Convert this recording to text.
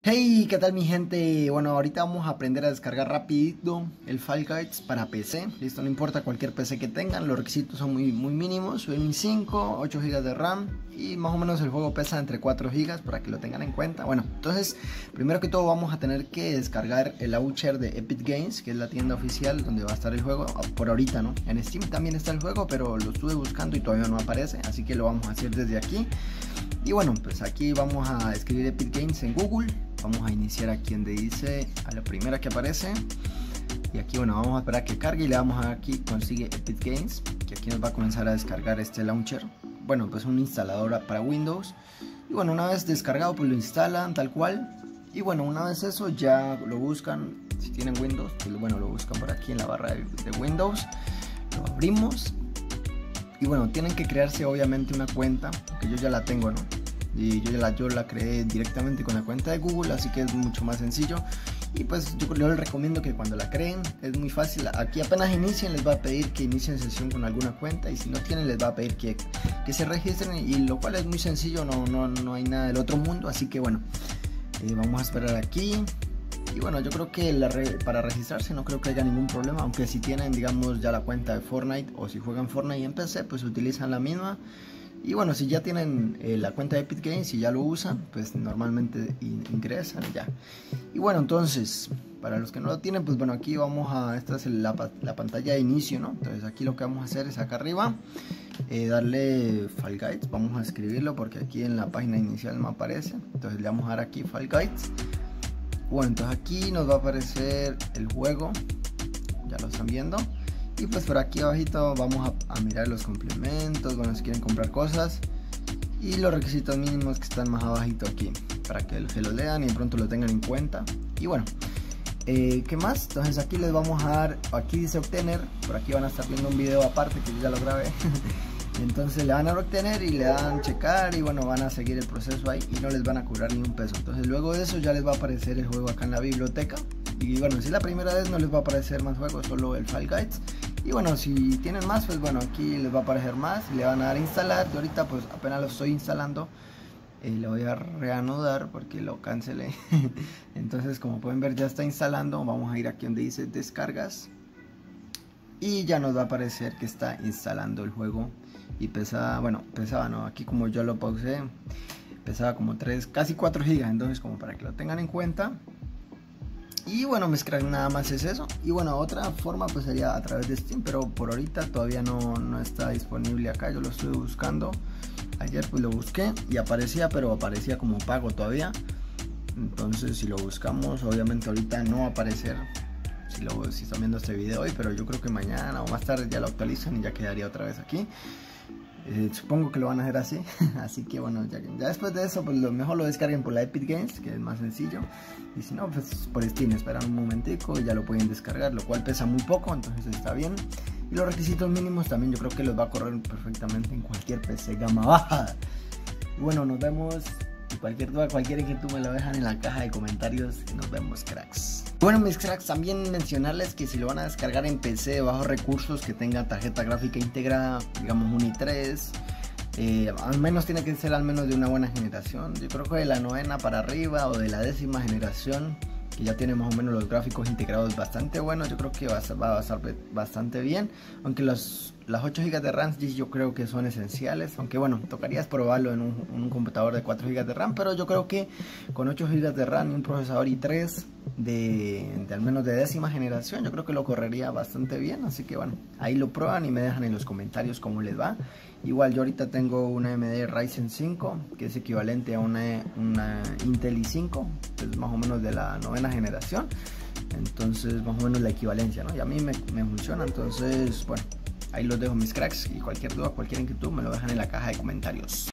Hey, ¿qué tal mi gente? Bueno, ahorita vamos a aprender a descargar rapidito el Fall Guys para PC. Listo, no importa cualquier PC que tengan, los requisitos son muy mínimos. Un i5, 8 GB de RAM y más o menos el juego pesa entre 4 GB para que lo tengan en cuenta. Bueno, entonces, primero que todo vamos a tener que descargar el launcher de Epic Games, que es la tienda oficial donde va a estar el juego por ahorita, ¿no? En Steam también está el juego, pero lo estuve buscando y todavía no aparece, así que lo vamos a hacer desde aquí. Y bueno, pues aquí vamos a escribir Epic Games en Google. Vamos a iniciar aquí donde dice a la primera que aparece. Y aquí, bueno, vamos a esperar a que cargue y le damos aquí consigue Epic Games, que aquí nos va a comenzar a descargar este launcher. Bueno, pues un instalador para Windows. Y bueno, una vez descargado, pues lo instalan tal cual. Y bueno, una vez eso ya lo buscan. Si tienen Windows, pues bueno, lo buscan por aquí en la barra de Windows. Lo abrimos. Y bueno, tienen que crearse obviamente una cuenta, que yo ya la tengo, ¿no? Y yo la creé directamente con la cuenta de Google, así que es mucho más sencillo. Y pues yo les recomiendo que cuando la creen, es muy fácil. Aquí apenas inicien les va a pedir que inicien sesión con alguna cuenta, y si no tienen les va a pedir que se registren, y lo cual es muy sencillo, no hay nada del otro mundo. Así que bueno, vamos a esperar aquí. Y bueno, yo creo que para registrarse no creo que haya ningún problema, aunque si tienen, digamos, ya la cuenta de Fortnite o si juegan Fortnite en PC, pues utilizan la misma. Y bueno, si ya tienen la cuenta de Epic Games y ya lo usan, pues normalmente ingresan ya. Y bueno, entonces, para los que no lo tienen, pues bueno, aquí vamos a, esta es la pantalla de inicio, ¿no? Entonces aquí lo que vamos a hacer es acá arriba, darle Fall Guys, vamos a escribirlo porque aquí en la página inicial no aparece. Entonces le vamos a dar aquí Fall Guys. Bueno, entonces aquí nos va a aparecer el juego, ya lo están viendo. Y pues por aquí abajito vamos a mirar los complementos, bueno, si quieren comprar cosas. Y los requisitos mínimos que están más abajito aquí, para que se lo lean y de pronto lo tengan en cuenta. Y bueno, ¿qué más? Entonces aquí les vamos a dar, aquí dice obtener, por aquí van a estar viendo un video aparte que yo ya lo grabé. Entonces le van a obtener y le dan checar y bueno, van a seguir el proceso ahí y no les van a cobrar ni un peso. Entonces luego de eso ya les va a aparecer el juego acá en la biblioteca. Y bueno, si es la primera vez no les va a aparecer más juegos, solo el Fall Guys. Y bueno, si tienen más, pues bueno, aquí les va a aparecer más y le van a dar a instalar. Y ahorita pues apenas lo estoy instalando, lo voy a reanudar porque lo cancelé. Entonces como pueden ver ya está instalando. Vamos a ir aquí donde dice descargas y ya nos va a aparecer que está instalando el juego. Y pesaba, bueno, pesaba, no, aquí como yo lo pausé, pesaba como 3, casi 4 GB, entonces como para que lo tengan en cuenta. Y bueno, mezclar nada más es eso. Y bueno, otra forma pues sería a través de Steam, pero por ahorita todavía no está disponible acá. Yo lo estuve buscando, ayer pues lo busqué y aparecía, pero aparecía como pago todavía. Entonces si lo buscamos, obviamente ahorita no va a aparecer si están viendo este video hoy, pero yo creo que mañana o más tarde ya lo actualizan y ya quedaría otra vez aquí. Supongo que lo van a hacer así. Así que bueno, ya después de eso pues lo mejor lo descarguen por la Epic Games, que es más sencillo. Y si no, pues por Steam esperan un momentico y ya lo pueden descargar, lo cual pesa muy poco, entonces está bien. Y los requisitos mínimos también yo creo que los va a correr perfectamente en cualquier PC gama baja. Y bueno, nos vemos. Y cualquier duda, cualquier inquietud me lo dejan en la caja de comentarios y nos vemos, cracks. Bueno, mis cracks, también mencionarles que si lo van a descargar en PC de bajos recursos, que tenga tarjeta gráfica integrada, digamos un i3, al menos tiene que ser al menos de una buena generación. Yo creo que de la 9ª para arriba o de la 10ª generación, que ya tiene más o menos los gráficos integrados bastante buenos, yo creo que va a estar bastante bien. Aunque las 8 GB de RAM yo creo que son esenciales, aunque bueno, tocaría probarlo en un computador de 4 GB de RAM, pero yo creo que con 8 GB de RAM y un procesador i3 de al menos de 10ª generación, yo creo que lo correría bastante bien. Así que bueno, ahí lo prueban y me dejan en los comentarios cómo les va. Igual yo ahorita tengo una AMD Ryzen 5, que es equivalente a una Intel i5, que es más o menos de la 9ª generación. Entonces más o menos la equivalencia, ¿no? Y a mí me funciona. Entonces bueno, ahí los dejo, mis cracks, y cualquier duda, cualquier inquietud me lo dejan en la caja de comentarios.